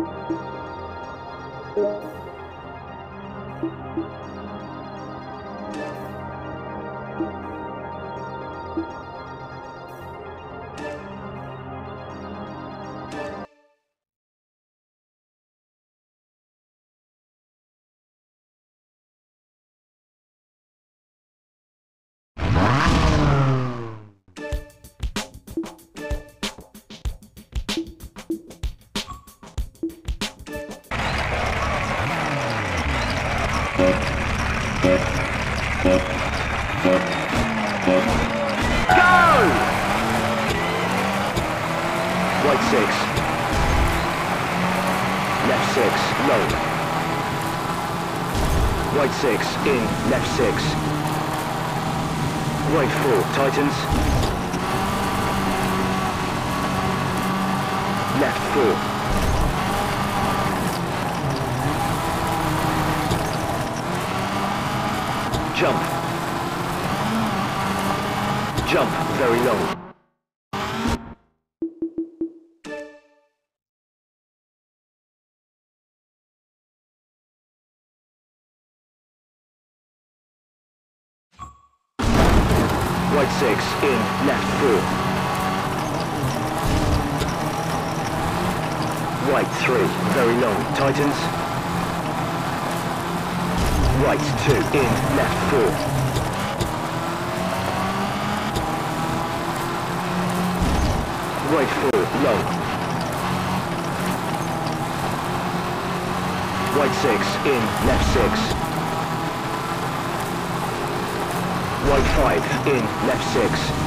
Right 6. Left 6, low. Right 6, in, left 6. Right 4, tightens. Left 4. Jump. Jump, very low. Right 6, in, left 4. Right 3, very long, tightens. Right 2, in, left 4. Right 4, low. Right 6, in, left 6. Right 5, in, left 6.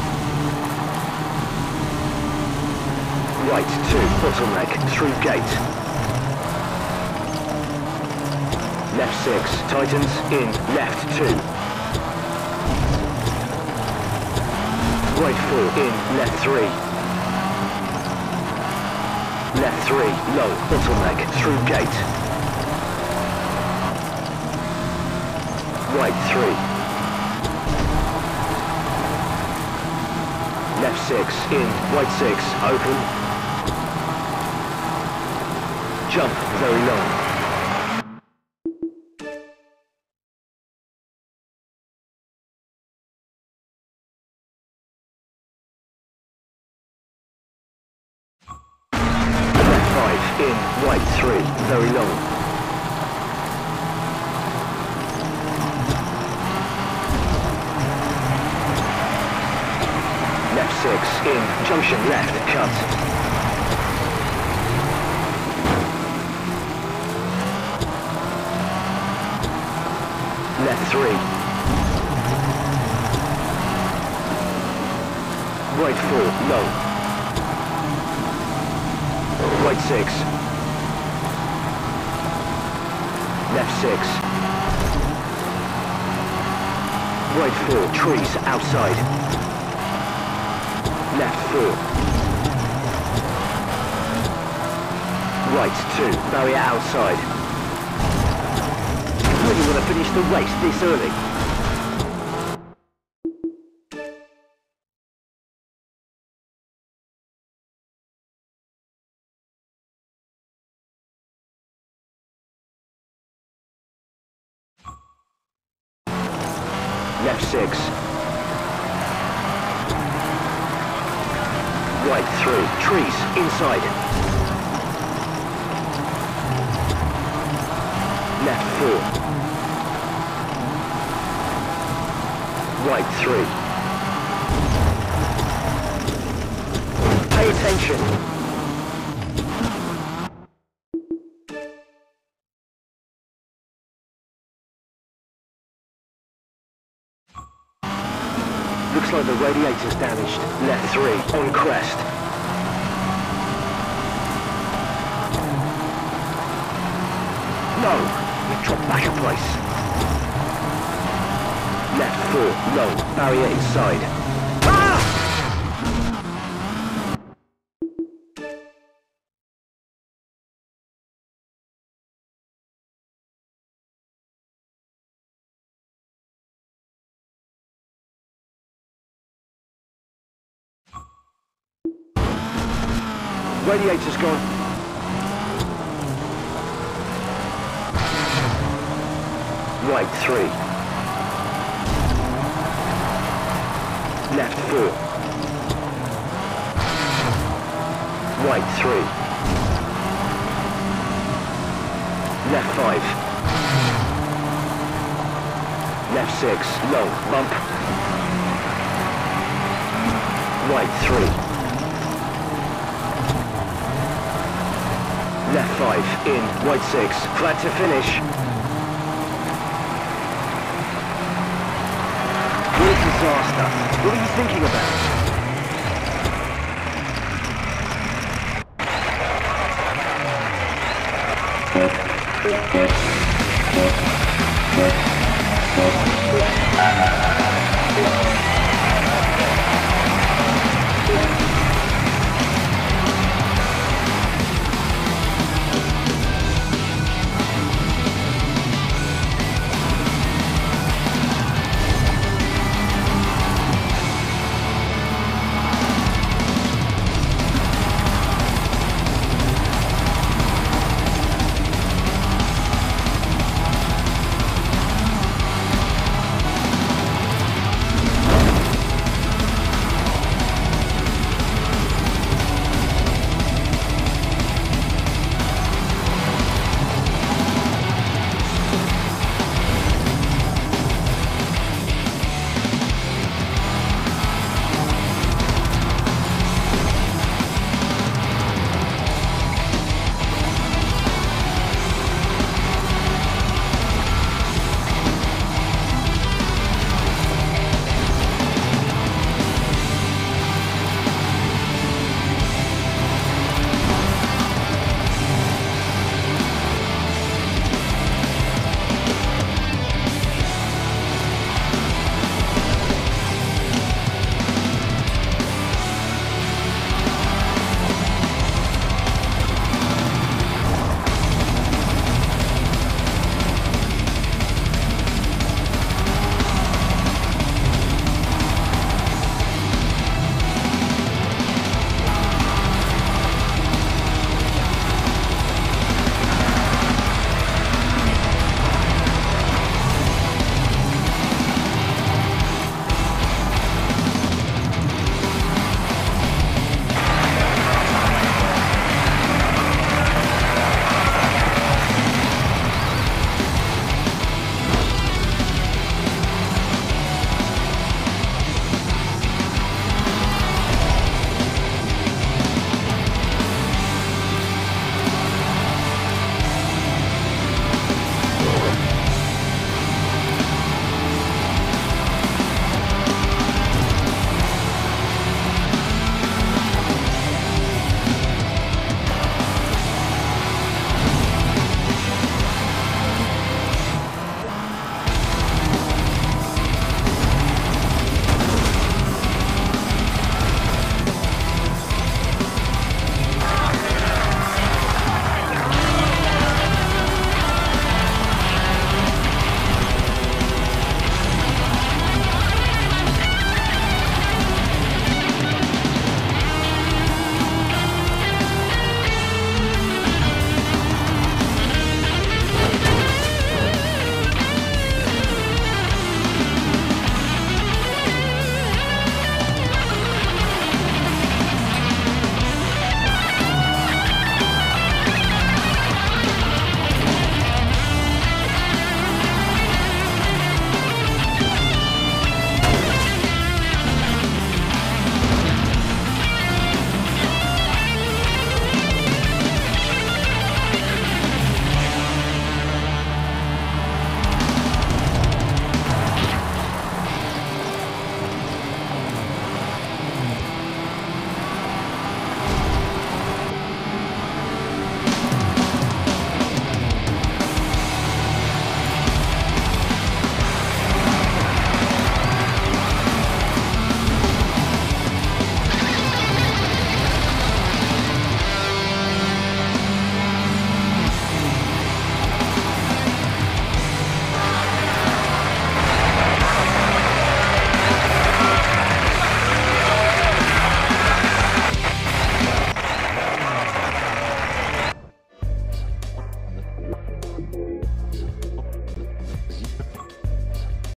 Right 2, bottleneck, through gate. Left 6, tightens, in, left 2. Right 4, in, left 3. Left 3, low, bottleneck, through gate. Right 3. Left 6, in, right 6, open. Jump, very long. Left 5, in, right 3, very long. Left 6, in, junction left, cut. Left 3. Right 4, low. Right 6. Left 6. Right 4, trees, outside. Left 4. Right 2, barrier outside. Really want to finish the race this early. Left 6. Right 3, trees, inside. Left 4. Right 3. Pay attention. Looks like the radiator's damaged. Left 3, on crest. No, we dropped back a place. Left 4, low, barrier inside. Ah! Radiator's gone. Right 3. Left 4. Right 3. Left 5. Left 6, long, bump. Right 3. Left 5, in, right 6, flat to finish. What a disaster. What are you thinking about?